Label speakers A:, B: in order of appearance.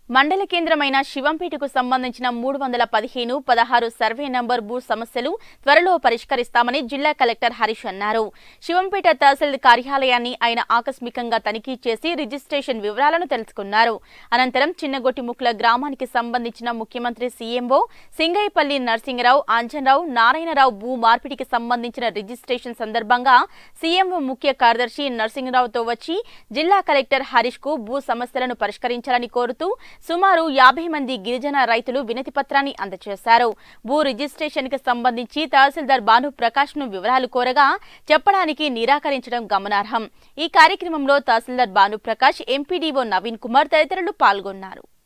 A: మండల కేంద్రమైన శివంపేటకు సంబంధించిన 315, 16 సర్వే నంబర్ భూ సమస్యలు త్వరలో పరిష్కరిస్తామని జిల్లా కలెక్టర్ హరీష్ అన్నారు. శివంపేట తహసీల్ కార్యాలయాన్ని ఆయన ఆకస్మికంగా తనిఖీ చేసి రిజిస్ట్రేషన్ వివరాలను తెలుసుకున్నారు. అనంతరం చిన్నగొట్టిముక్ల గ్రామానికి సంబంధించిన ముఖ్యమంత్రి సీఎంఓ సింగయ్యపల్లి నరసింగరావు, అంజనరావు, నారాయణరావు భూ మార్పిడికి సంబంధించిన రిజిస్ట్రేషన్ సందర్భంగా సీఎంఓ ముఖ్య కార్యదర్శి నరసింగరావుతో వచ్చి జిల్లా కలెక్టర్ హరీష్ కు భూ సమస్యలను పరిష్కరించాలని కోరుతూ సుమారు 50 మంది గిరిజన రైతులు వినతి పత్రాన్ని అందజేశారు. భూ రిజిస్ట్రేషన్ కి సంబంధించి తహసీల్దార్ భానుప్రకాష్ ను వివరాలు కోరగా చెప్పడానికి నిరాకరించడం గమనార్హం. ఈ కార్యక్రమంలో తహసీల్దార్ భానుప్రకాష్, ఎంపీడీఓ నవీన్ కుమార్ తదితరులు పాల్గొన్నారు.